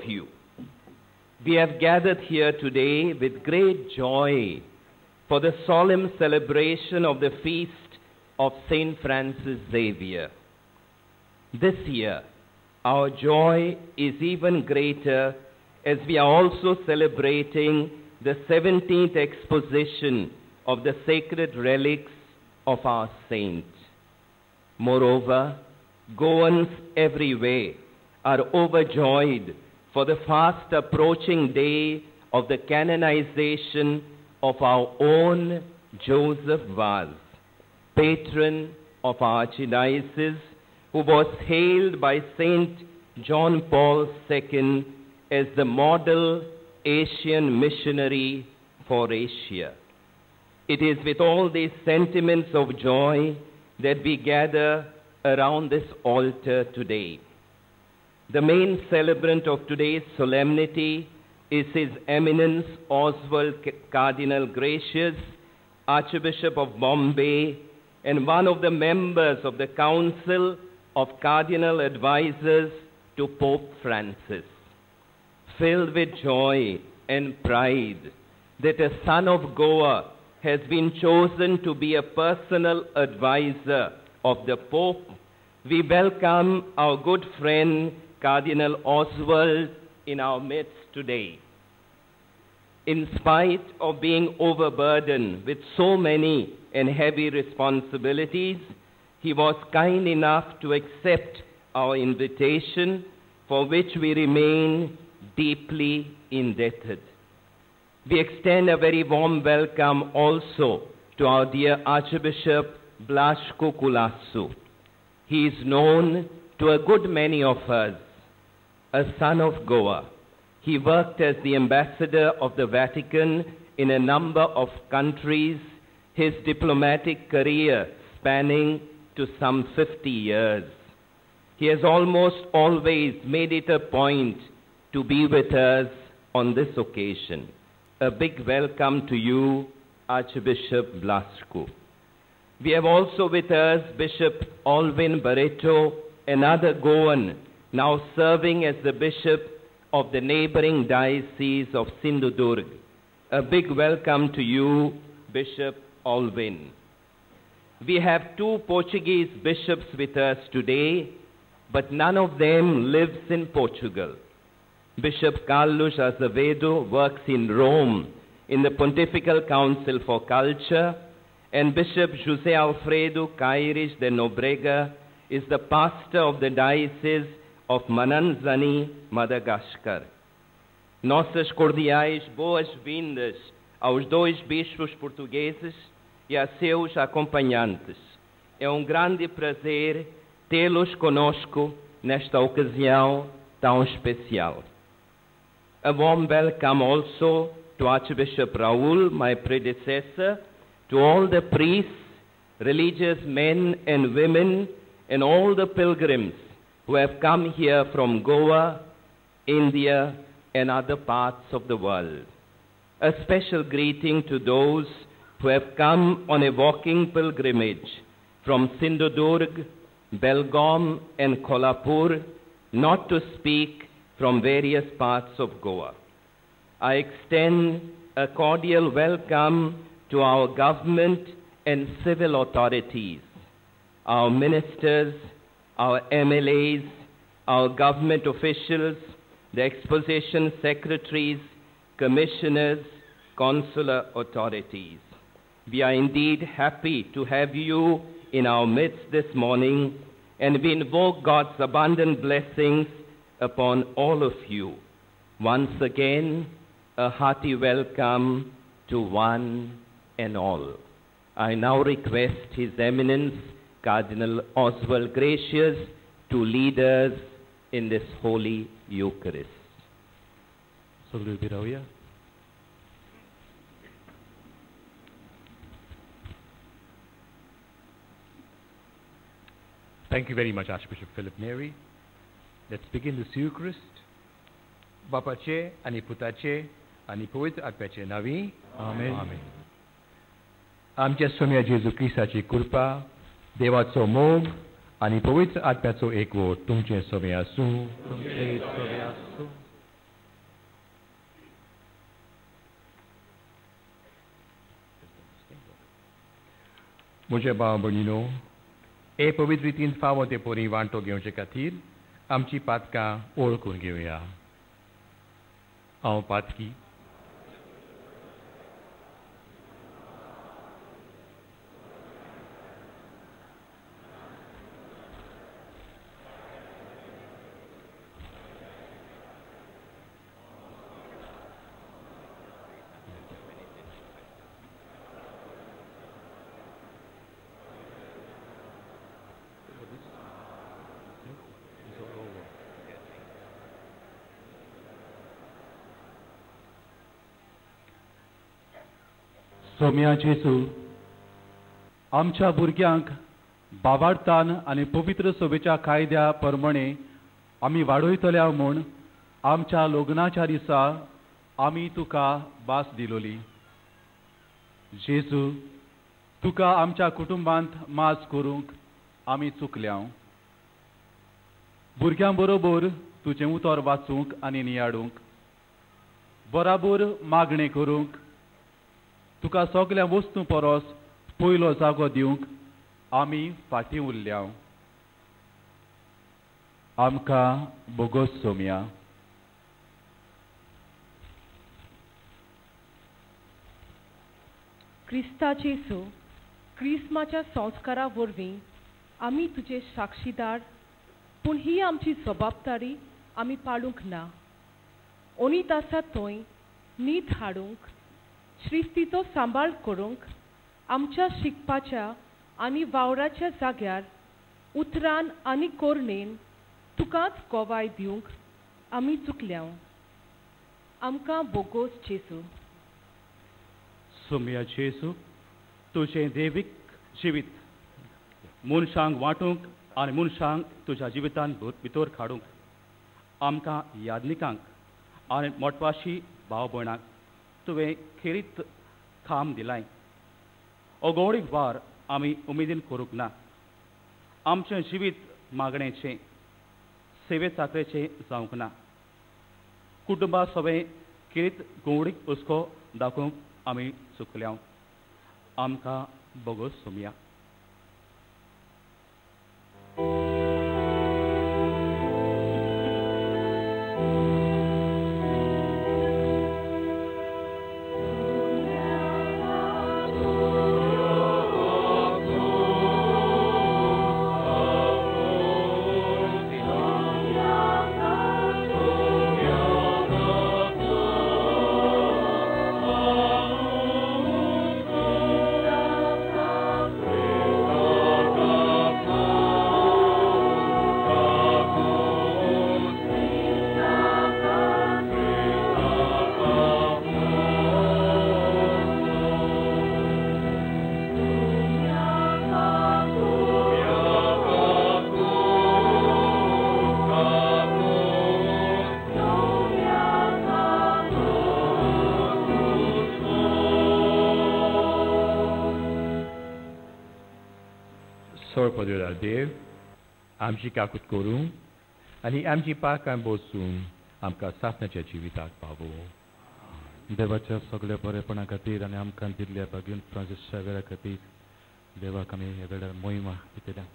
you. We have gathered here today with great joy for the solemn celebration of the feast of Saint Francis Xavier. This year, our joy is even greater as we are also celebrating the 17th exposition of the sacred relics of our saint. Moreover, Goans everywhere are overjoyed for the fast approaching day of the canonization of our own Joseph Vaz, patron of our archdiocese, who was hailed by Saint John Paul II as the model Asian missionary for Asia. It is with all these sentiments of joy that we gather around this altar today. The main celebrant of today's solemnity is His Eminence Oswald Cardinal Gracious, Archbishop of Bombay, and one of the members of the Council of Cardinal Advisors to Pope Francis. Filled with joy and pride that a son of Goa has been chosen to be a personal advisor of the Pope, we welcome our good friend Cardinal Oswald in our midst today. In spite of being overburdened with so many and heavy responsibilities, he was kind enough to accept our invitation, for which we remain deeply indebted. We extend a very warm welcome also to our dear Archbishop Blasco Colasso. He is known to a good many of us, a son of Goa. He worked as the ambassador of the Vatican in a number of countries, his diplomatic career spanning to some 50 years. He has almost always made it a point to be with us on this occasion. A big welcome to you, Archbishop Blasco. We have also with us Bishop Alvin Barreto, another Goan, now serving as the bishop of the neighboring diocese of Sindhudurg. A big welcome to you, Bishop Alvin. We have 2 Portuguese bishops with us today, but none of them lives in Portugal. Bishop Carlos Azevedo works in Rome in the Pontifical Council for Culture, and Bishop José Alfredo Caires de Nobrega is the pastor of the Diocese of Mananzani, Madagascar. Nossas cordiais boas-vindas aos 2 bispos portugueses e a seus acompanhantes. É grande prazer tê-los conosco nesta ocasião tão especial. A warm welcome also to Archbishop Raul, my predecessor, to all the priests, religious men and women, and all the pilgrims who have come here from Goa, India, and other parts of the world. A special greeting to those who have come on a walking pilgrimage from Sindhudurg, Belgaum, and Kolhapur, not to speak from various parts of Goa. I extend a cordial welcome to our government and civil authorities, our ministers, our MLAs, our government officials, the exposition secretaries, commissioners, consular authorities. We are indeed happy to have you in our midst this morning, and we invoke God's abundant blessings upon all of you. Once again, a hearty welcome to one and all. I now request His Eminence Cardinal Oswald Gracious to lead us in this Holy Eucharist. Thank you very much, Archbishop Philip Neri. Let's begin this Eucharist. Bapace, ani Putace, ani Pavitra Atmace Navi. Amen. Amen. आमच्या स्वामी जेजू क्रिस्ताची कृपा, देवाचो मोग आणि पवित्र आत्म्याचो एकवट तुमचे सोबे आसूं. म्हज्या भाव भयणीनो, हे पवित्र रितीन फावो ते पोरी वांटो घेवचे खातीर आमची पातकां ओळखून घेवया. हांव पातकी. सोम्या जेजू, आमच्या भुरग्यांक बाबार्थान आनी पवित्र सभेच्या कायद्या प्रमाणे आमी वाडयतल्या म्हूण आमच्या लग्नाच्या दिसा आमी तुका भास दिलोली. जेजू, तुका आमच्या कुटुंबांत माज करूंक आमी चुकल्या. भुरग्यां बरोबर तुजें उतर वाचूंक आनी नियाडूंक, बराबर मागणें करूंक, तुका सगळ्या वस्तू परस पयलो जागो दिवंक आमी फाटीं उरल्या. आमकां बोगोस सोम्या. क्रिस्ताचे क्रिस्माच्या संस्कारा वरवीं आमी तुजे साक्षीदार, पूण ही आमची जबाबदारी आमी पाळूंक ना. ओनीत आसा थंय नीट हाडूंक, श्रिस्तीचो सांबाळ करूंक, आमच्या शिकपाच्या आनी वावराच्या जाग्यार उतरान आनी कोरणेन तुकाच कोवाय दिवंक आमी चुकल्या. आमकां बोगोस जेजू. सोम्या जेजू, तुजें देवीक जिवीत मनशांक वांटूंक आनी मनशांक तुज्या जिवितान भितर काडूंक, आमकां यादनिकांक आनी मोटवाशी भाव भयणांक तुवें खेरीत काम दिलाय. ओगोडीक वार आमी उमेदीन करूंक ना. आमचें जिवीत मागणेचें, सेवे चाकरेचें जावंक ना. कुटुंबा सवें खेरीत गवडीक हुस्को दाखोवंक आमी चुकल्या. आमकां बोगोस सोम्या. सोर देव, आमची काकूट करूं आनी आमची पाकां बसून आमकां सासणाच्या जिविताक पावो. देवाच्या सगळ्या बरेपणा खातीर आनी आमकां दिल्ल्या भाग्यून फ्रांसिसच्या वेळा खातीर देवाक आमी ह्या वेळार मोहिमा दितल्या.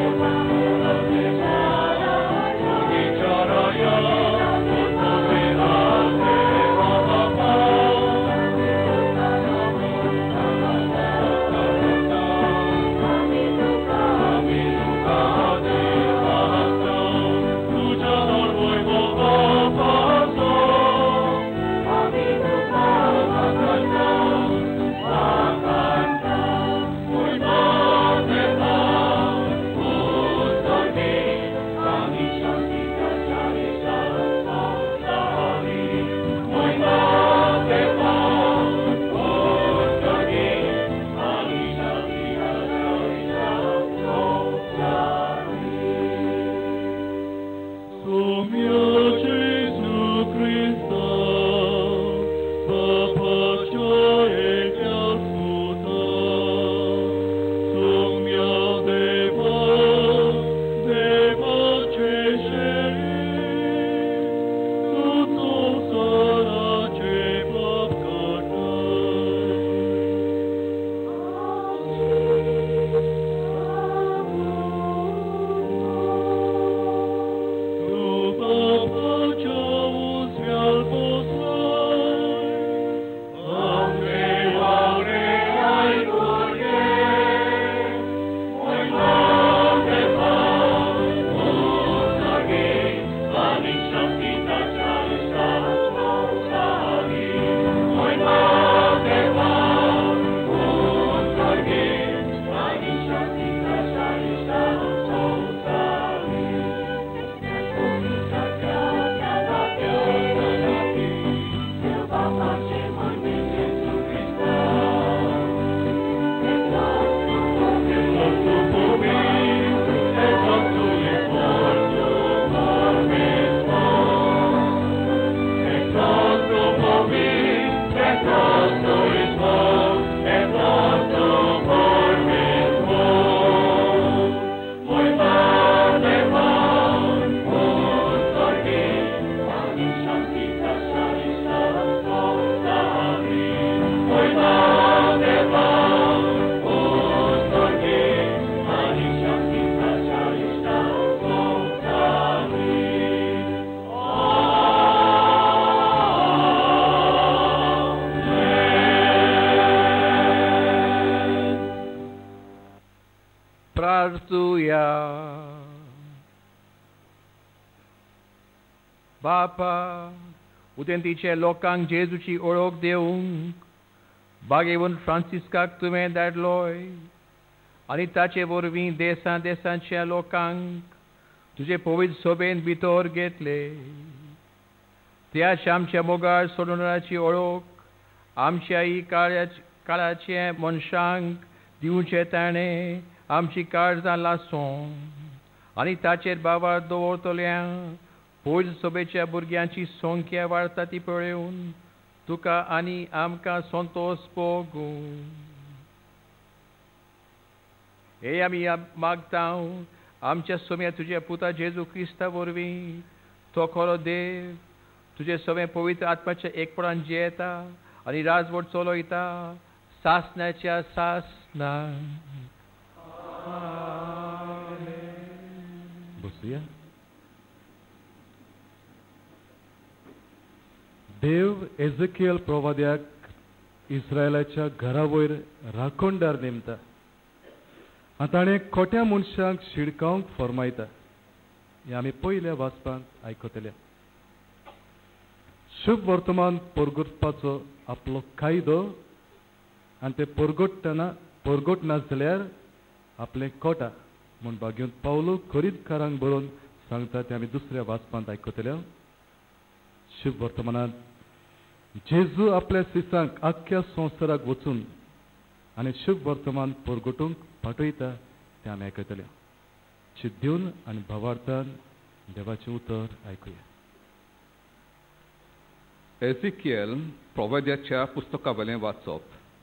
Saraya, प्रार्थुया. बापा, उदेंतीचे लोकांक जेजूची ओळख देऊंक बागेवन फ्रांसिस्काक तुवें धाडलोय आनी ताचे वरवीं देशांच्या लोकांक तुजे पवित्र सोबेन भितर घेतले. त्याच आमच्या मोगाळ सोडूनाची ओळख आमच्या ही काळाचे मनशांक दिवचे ताणें आमची काळजां लासूं आनी ताचेर बाबार दवरतल्या पवित्र सोबेच्या भुरग्यांची संख्या वाडटा ती पळोवन तुका आनी आमकां संतोश भोगू. हे आमी मागता आमच्या सोम्या तुज्या पुता जेजू क्रिस्ता वरवीं तो खरो देव तुजे सगळें पवित्र आत्म्याच्या एकपणान जियेता आनी राजवट चलयता सासण्याच्या सासनान. बसूया. देव एझेकियल प्रवाद्याक इस्रायलाच्या घरा वयर राखणदार नेमता आनी ताणें खोट्या मनशांक शिडकावंक फरमायता. हें आमी पयल्या वाचपांत आयकतल्या. शुभ वर्तमान परगटपाचो आपलो कायदो आनी ते परगटना जाल्यार आपलें कोटा म्हूण भाग्यून पावलो खरीदकारांक बरोवन सांगता ते आमी दुसऱ्या वाचपांत आयकतल्या. शुभ वर्तमानांत जेजू आपल्या सिसांक आख्ख्या संवसाराक वचून आनी शुभ वर्तमान परगटूंक पाठयता तें आमी आयकतल्या. चित दिवन आनी भावार्थान देवाचें उतर आयकुया. एझेकियल प्रवाद्याच्या पुस्तकावेलें वाचप.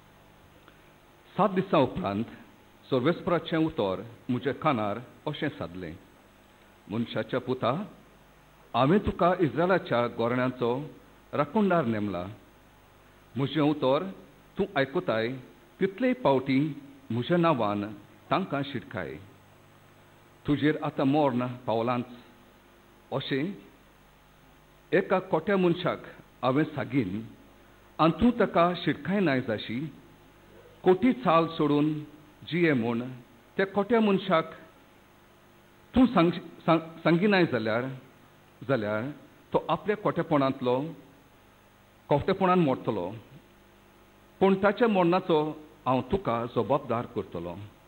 7 दिसां उपरांत सर्वेस्पराचें उतर म्हज्या कानार अशें सादलें. मनशाच्या पुता, हांवें तुका इस्रायलाच्या गोरण्यांचो राखणदार नेमला. म्हजें उतर तूं आयकताय तितलेय पावटी म्हज्या नांवान तांकां शिडकाय. तुजेर आतां मोर्न पावलांच अशें एका खोट्या मनशाक हांवें सांगीन आनी तूं ताका शिडकाय नाय जाशी. खोटी चाल सोडून जिये म्हूण त्या खोट्या मनशाक तूं सांगिनाय जाल्यार तो आपल्या खोटेपणांतलो खोटेपणान मोडटलो. पूण ताच्या मोडणाचो हांव तुका जबाबदार करतलो.